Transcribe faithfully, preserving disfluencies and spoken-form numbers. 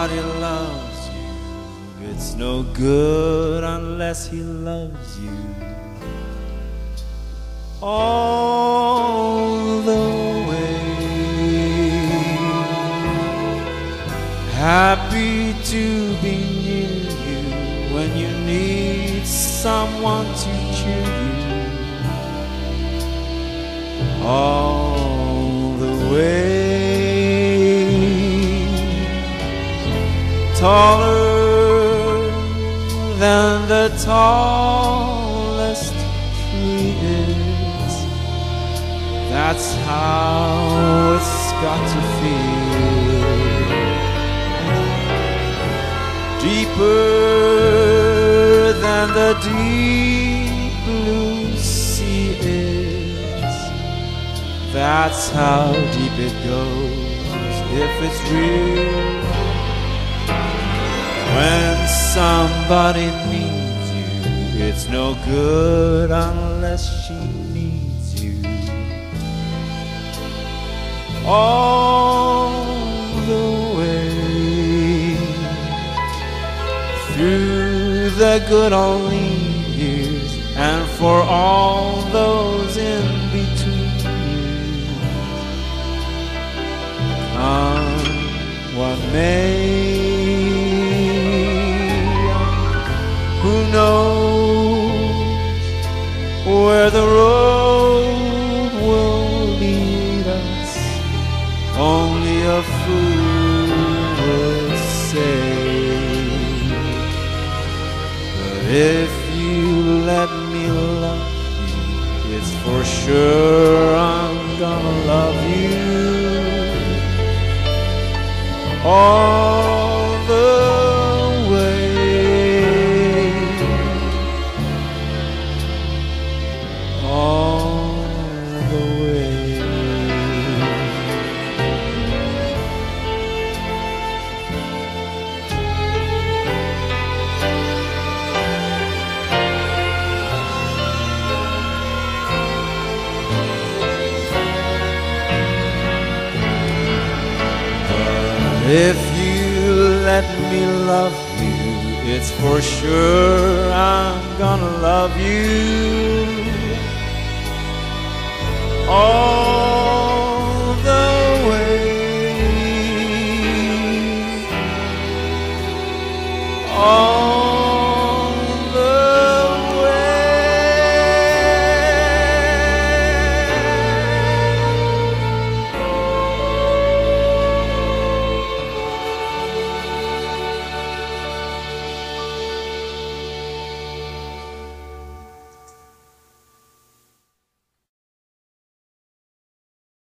somebody loves you, it's no good unless he loves you all the way. Happy to be near you when you need someone to cheer you all the way. Taller than the tallest tree is, that's how it's got to feel. Deeper than the deep blue sea is, that's how deep it goes if it's real. When somebody needs you, it's no good unless she needs you all the way. Through the good old lean years and for all those in between years, come what may. Who knows where the road will lead us? Only a fool would say. But if you let me love you, it's for sure I'm gonna love you all the way. If you let me love you, it's for sure I'm gonna love you all